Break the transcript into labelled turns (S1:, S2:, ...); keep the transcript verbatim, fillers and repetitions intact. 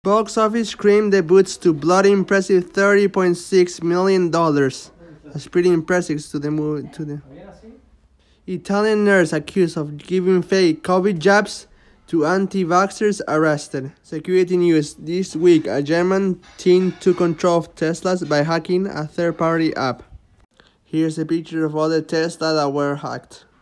S1: Box office Scream debuts to bloody impressive thirty point six million dollars. That's pretty impressive to the movie. To the Italian nurse accused of giving fake COVID jabs to anti-vaxxers arrested. Security news this week: a German teen took control of Teslas by hacking a third-party app. Here's a picture of all the Tesla that were hacked.